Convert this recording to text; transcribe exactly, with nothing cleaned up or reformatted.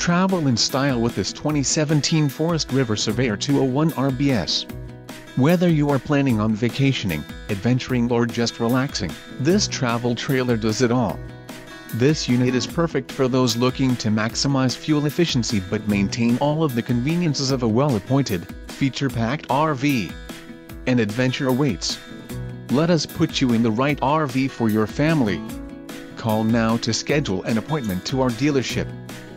Travel in style with this twenty seventeen Forest River Surveyor two oh one R B S. Whether you are planning on vacationing, adventuring or just relaxing, this travel trailer does it all. This unit is perfect for those looking to maximize fuel efficiency but maintain all of the conveniences of a well-appointed, feature-packed R V. An adventure awaits. Let us put you in the right R V for your family. Call now to schedule an appointment to our dealership.